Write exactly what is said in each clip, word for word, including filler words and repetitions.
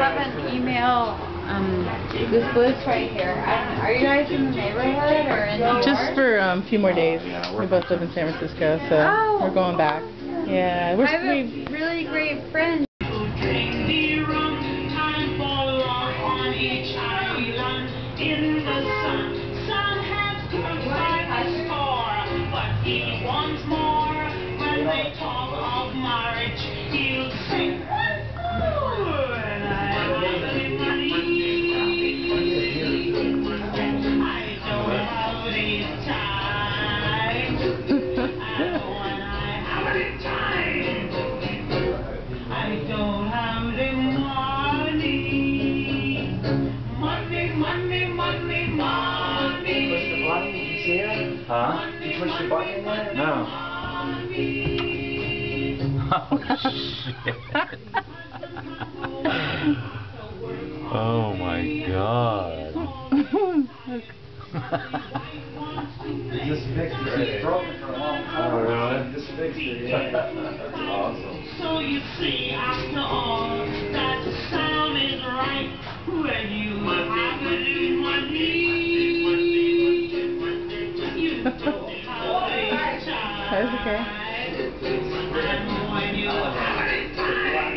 have an email, um, this list right here. Um, are you guys in the neighborhood or in New York? Just for um, a few more days. We both live in San Francisco, so oh. we're going back. Yeah, we're I have a really great friend. In the sun, some have come by the score, but he wants more. When they talk of marriage, he'll say, "Oh, and I don't have any money. I don't have any time. And when I have any time, I don't have any money. Money, money, money, money." Push the button, did you see it? Huh? Did you push the button in there? No. Oh, shit. Oh, my God. This fixed it. It's broken for a long time. Oh, really? This fixed it, yeah. Awesome. So you see, after all, that the sound is right when you have any money. You don't have any time. That's okay. And when you have any time,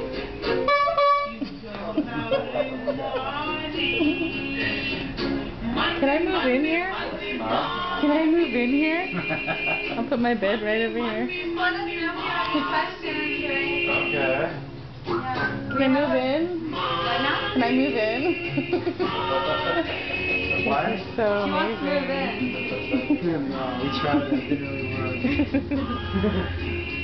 you don't have any money. Can I move in here? Huh? Can I move in here? I'll put my bed right over here. Okay. Can I move in? Can I move in? What? This is so amazing. No, we tried that, didn't really work.